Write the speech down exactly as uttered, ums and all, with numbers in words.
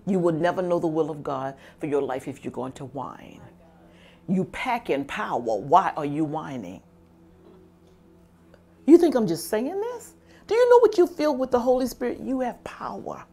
You will never know the will of God for your life if you're going to whine. You pack in power. Why are you whining? You think I'm just saying this? Do you know what you feel with the Holy Spirit? You have power.